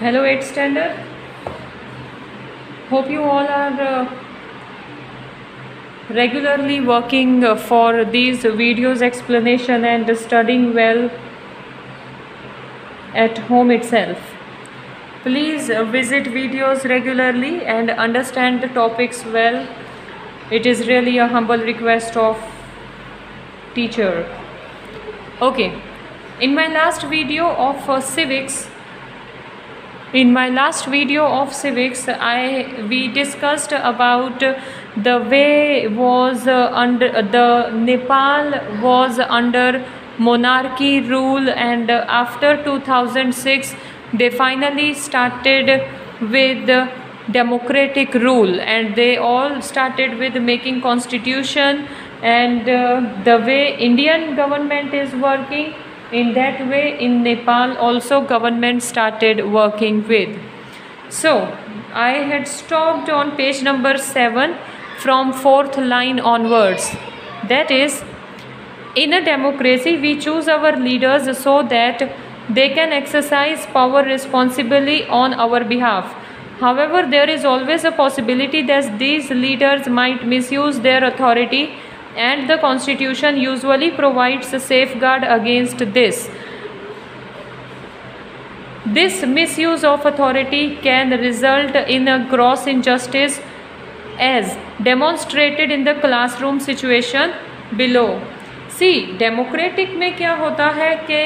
Hello 8th standard. Hope you all are regularly working for these videos explanation and studying well at home itself. Please visit videos regularly and understand the topics well. It is really a humble request of teacher. Okay, in my last video of civics, we discussed about the way was the Nepal was under monarchy rule, and after 2006 they finally started with democratic rule, and they all started with making constitution, and the way Indian government is working, in that way in Nepal also government started working with. So I had stopped on page number 7 from 4th line onwards. That is, in a democracy we choose our leaders so that they can exercise power responsibly on our behalf. However, there is always a possibility that these leaders might misuse their authority, and the constitution usually provides a safeguard against this. This misuse of authority can result in a gross injustice, as demonstrated in the classroom situation below. See, democratic में क्या होता है कि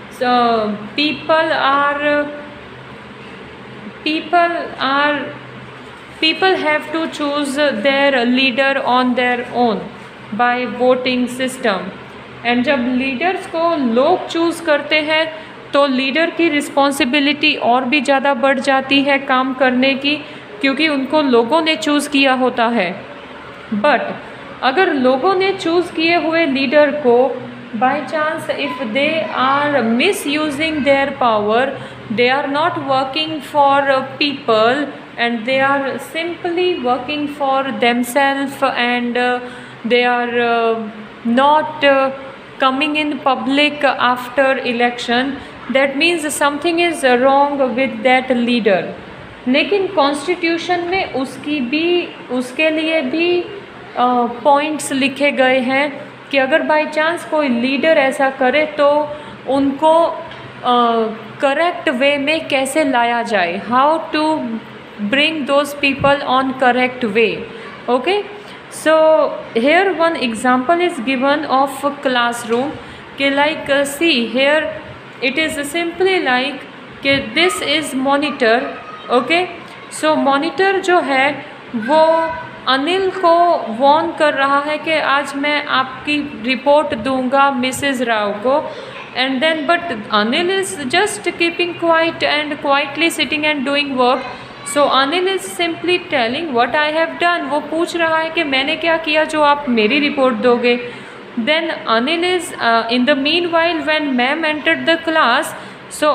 people have to choose their leader on their own by voting system, and जब leaders को लोग choose करते हैं तो लीडर की रिस्पॉन्सिबिलिटी और भी ज़्यादा बढ़ जाती है काम करने की, क्योंकि उनको लोगों ने चूज़ किया होता है. बट अगर लोगों ने चूज़ किए हुए लीडर को by chance if they are misusing their power, they are not working for people and they are simply working for themselves, and they are not coming in public after election, that means something is wrong with that leader. लेकिन constitution में उसके लिए भी points लिखे गए हैं कि अगर बाय चांस कोई लीडर ऐसा करे तो उनको करेक्ट वे में कैसे लाया जाए, how to bring those people on correct way. Okay, so here one example is given of classroom के like see here it is simply like कि this is monitor. Okay, so monitor जो है वो अनिल को वॉर्न कर रहा है कि आज मैं आपकी रिपोर्ट दूंगा मिसेस राव को, and then but Anil is just keeping quiet and quietly sitting and doing work. So Anil is simply telling what I have done. वो पूछ रहा है कि मैंने क्या किया जो आप मेरी रिपोर्ट दोगे. Then Anil is in the meanwhile when ma'am entered the class, so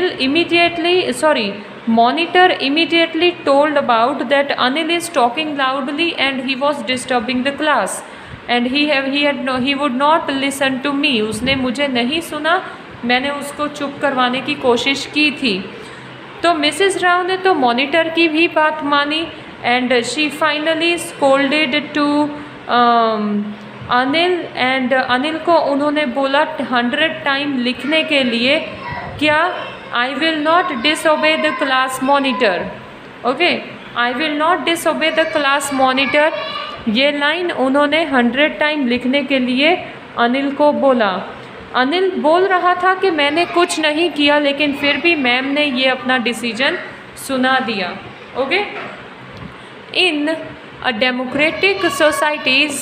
monitor immediately told about that Anil is talking loudly and he was disturbing the class. And he would not listen to me. उसने मुझे नहीं सुना, मैंने उसको चुप करवाने की कोशिश की थी. तो मिसेस राव ने तो मॉनिटर की भी बात मानी, and she finally scolded to Anil, and Anil को उन्होंने बोला 100 टाइम लिखने के लिए क्या, I will not disobey the class monitor. Okay, I will not disobey the class monitor. ये लाइन उन्होंने 100 टाइम लिखने के लिए अनिल को बोला. अनिल बोल रहा था कि मैंने कुछ नहीं किया, लेकिन फिर भी मैम ने ये अपना डिसीजन सुना दिया. Okay, in a democratic societies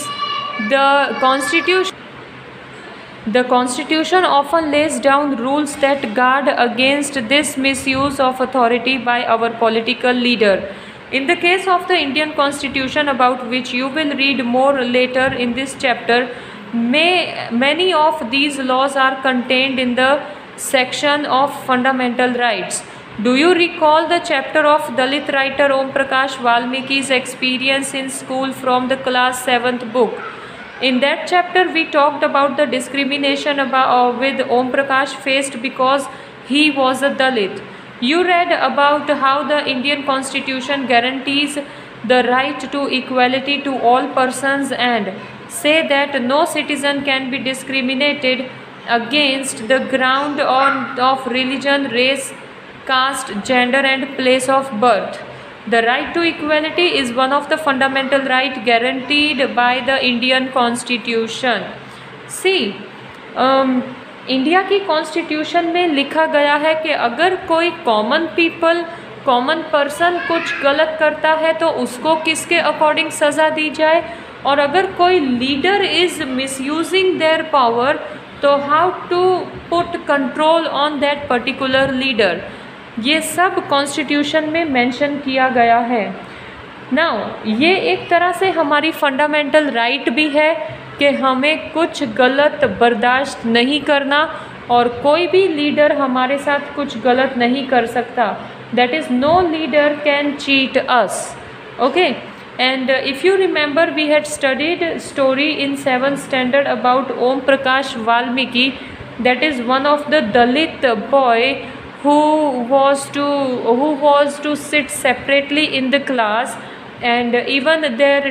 the constitution often lays down rules that guard against this misuse of authority by our political leader. In the case of the Indian Constitution, about which you will read more later in this chapter, many of these laws are contained in the section of fundamental rights. Do you recall the chapter of Dalit writer Om Prakash Valmiki's experience in school from the class 7th book? In that chapter we talked about the discrimination with Om Prakash faced because he was a Dalit. You read about how the Indian Constitution guarantees the right to equality to all persons and say that no citizen can be discriminated against the ground of religion, race, caste, gender and place of birth. The right to equality is one of the fundamental rights guaranteed by the Indian Constitution. See, India की constitution में लिखा गया है कि अगर कोई common person कुछ गलत करता है तो उसको किसके अकॉर्डिंग सज़ा दी जाए, और अगर कोई leader is misusing their power तो how to put control on that particular leader. ये सब कॉन्स्टिट्यूशन में मेंशन किया गया है। नाउ ये एक तरह से हमारी फंडामेंटल राइट भी है कि हमें कुछ गलत बर्दाश्त नहीं करना और कोई भी लीडर हमारे साथ कुछ गलत नहीं कर सकता। That is no leader can cheat us. Okay, and if you remember we had studied story in 7th standard about Om Prakash Valmiki, that is one of the Dalit boy who was to sit separately in the class, and even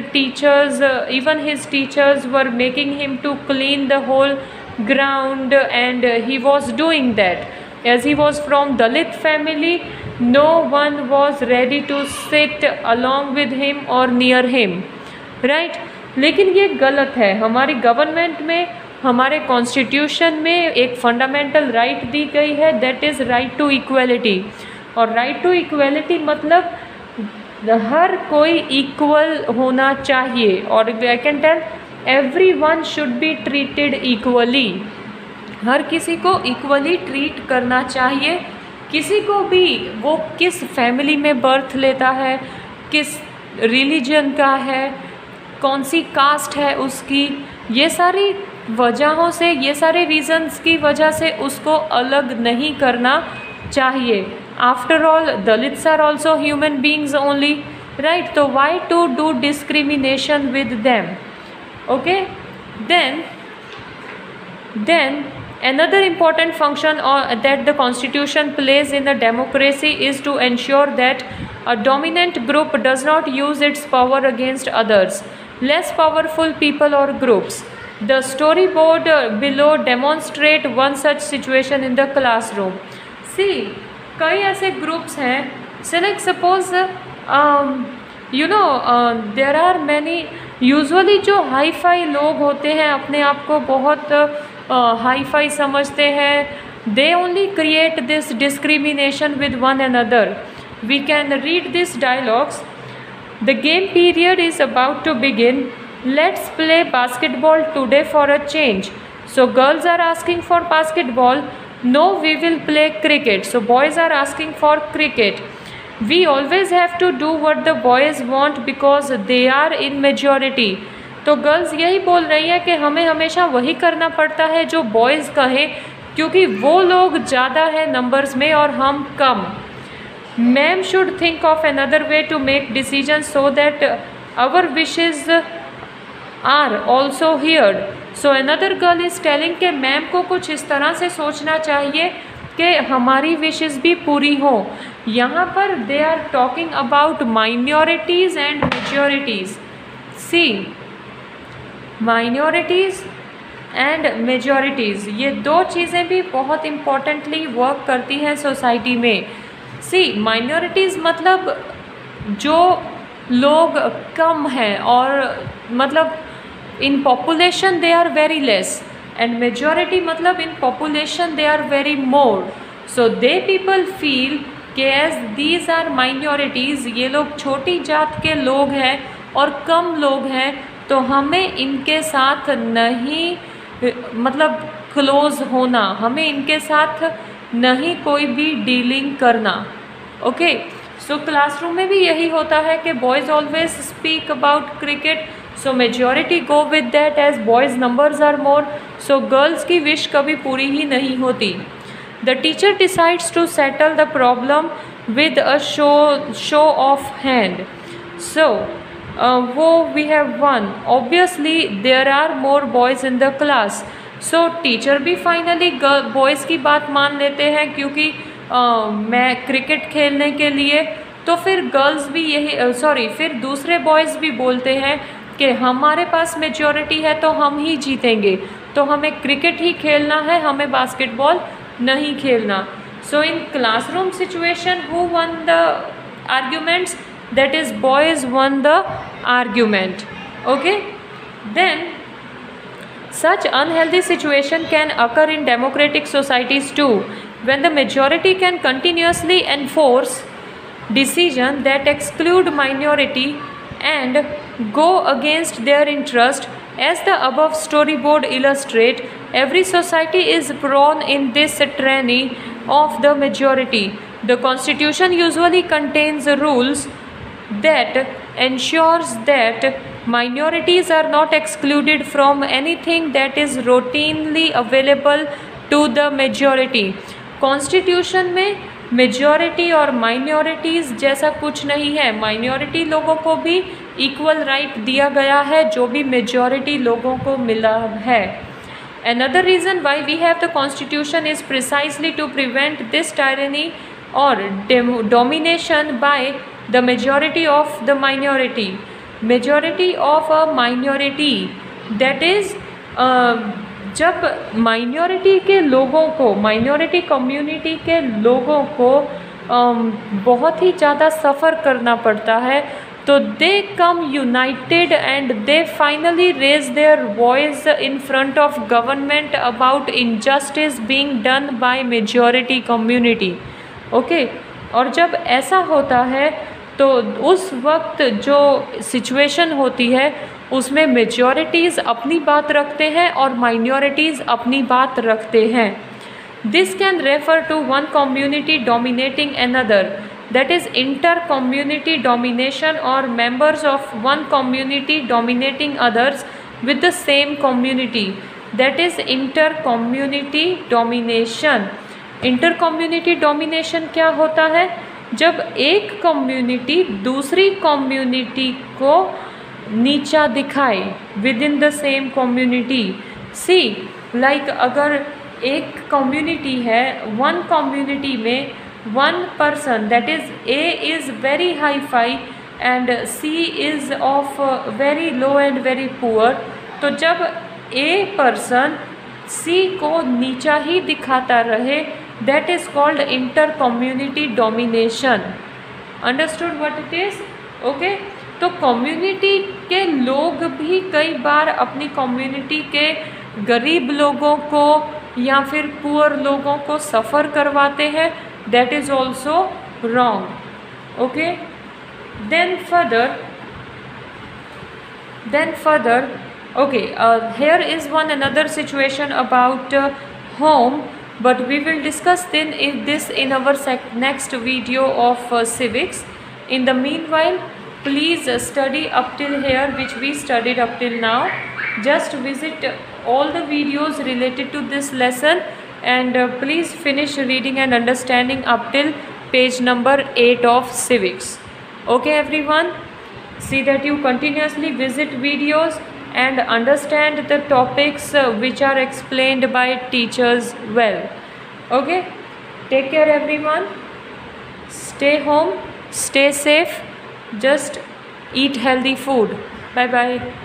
his teachers were making him to clean the whole ground, and he was doing that. As he was from Dalit family, no one was ready to sit along with him or near him, right? लेकिन ये गलत है। हमारी government में, हमारे constitution में एक fundamental right दी गई है, that is right to equality. और राइट टू इक्वलिटी मतलब हर कोई इक्वल होना चाहिए, और I can tell everyone should be treated equally. हर किसी को इक्वली ट्रीट करना चाहिए, किसी को भी वो किस फैमिली में बर्थ लेता है, किस रिलीजन का है, कौन सी कास्ट है उसकी, ये सारी वजहों से, ये सारे रीजंस की वजह से उसको अलग नहीं करना चाहिए। After all Dalits are also human beings only, right? तो why to do discrimination with them? Okay, then another important function that the constitution plays in a democracy is to ensure that a dominant group does not use its power against others, less powerful people or groups. The storyboard below demonstrate one such situation in the classroom. See, कई ऐसे groups हैं, so like suppose there are many, usually जो hi fi लोग होते हैं, अपने आप को बहुत हाई फाई समझते हैं, they only create this discrimination with one another. We can read these dialogues. The game period is about to begin. Let's play basketball today for a change. So girls are asking for basketball. No, we will play cricket. So boys are asking for cricket. We always have to do what the boys want because they are in majority. तो girls यही बोल रही है कि हमें हमेशा वही करना पड़ता है जो बॉयज़ कहें, क्योंकि वो लोग ज़्यादा है नंबर्स में और हम कम। Ma'am should think of another way to make decision so that our wishes are also heard. So another girl is telling कि मैम को कुछ इस तरह से सोचना चाहिए कि हमारी विशेज़ भी पूरी हों। यहाँ पर they are talking about minorities and majorities. See, minorities and majorities, ये दो चीज़ें भी बहुत इम्पॉर्टेंटली वर्क करती हैं सोसाइटी में। सी, माइनॉरिटीज़ मतलब जो लोग कम हैं और मतलब in population they are very less, and majority मतलब in population they are very more. So they people feel कि एज दीज आर माइनॉरिटीज़, ये लोग छोटी जात के लोग हैं और कम लोग हैं, तो हमें इनके साथ नहीं मतलब क्लोज़ होना, हमें इनके साथ नहीं कोई भी डीलिंग करना। ओके, सो क्लासरूम में भी यही होता है कि boys always speak about cricket, so majority go with that as boys numbers are more, so girls की विश कभी पूरी ही नहीं होती। The teacher decides to settle the problem with a show of hand. So वो we have one, obviously there are more boys in the class, so teacher भी finally boys की बात मान लेते हैं, क्योंकि मैं क्रिकेट खेलने के लिए, तो फिर गर्ल्स भी यही फिर दूसरे बॉयज़ भी बोलते हैं कि हमारे पास मेजॉरिटी है तो हम ही जीतेंगे, तो हमें क्रिकेट ही खेलना है, हमें बास्केटबॉल नहीं खेलना. So in classroom situation who won the arguments? That is boys won the argument. Okay, then such unhealthy situation can occur in democratic societies too, when the majority can continuously enforce decisions that exclude minority and go against their interest. As the above storyboard illustrate, every society is prone in this tyranny of the majority. The constitution usually contains rules that ensures that minorities are not excluded from anything that is routinely available to the majority. Constitution में majority और minorities जैसा कुछ नहीं है. Minority लोगों को भी equal right दिया गया है जो भी मेजॉरिटी लोगों को मिला है. Another reason why we have the constitution is precisely to prevent this tyranny or domination by the majority of the minority. Majority of a minority, that is जब माइनॉरिटी के लोगों को, माइनॉरिटी कम्युनिटी के लोगों को बहुत ही ज़्यादा सफ़र करना पड़ता है, तो they come united and they finally raise their voice in front of government about injustice being done by majority community. Okay, और जब ऐसा होता है तो उस वक्त जो सिचुएशन होती है उसमें मेजॉरिटीज़ अपनी बात रखते हैं और माइनॉरिटीज़ अपनी बात रखते हैं. This can refer to one community dominating another, that is inter-community domination, or members of one community dominating others with the same community, that is inter-community domination. Inter-community domination क्या होता है? जब एक कम्युनिटी दूसरी कम्युनिटी को नीचा दिखाए within the same community. See like अगर एक कम्युनिटी है, वन कम्युनिटी में one person, that is A is very high fi and C is of very low and very poor, तो जब A person C को नीचा ही दिखाता रहे, that is called inter community domination. Understood what it is? Okay, तो community के लोग भी कई बार अपनी कम्युनिटी के गरीब लोगों को या फिर पुअर लोगों को सफ़र करवाते हैं. That is also wrong. Okay, then further okay, here is one another situation about home, but we will discuss then this in our next video of civics. In the meanwhile, please study up till here which we studied up till now. Just visit all the videos related to this lesson and please finish reading and understanding up till page number 8 of civics. Okay everyone, see that you continuously visit videos and understand the topics which are explained by teachers well. Okay, take care everyone, stay home, stay safe, just eat healthy food. Bye bye.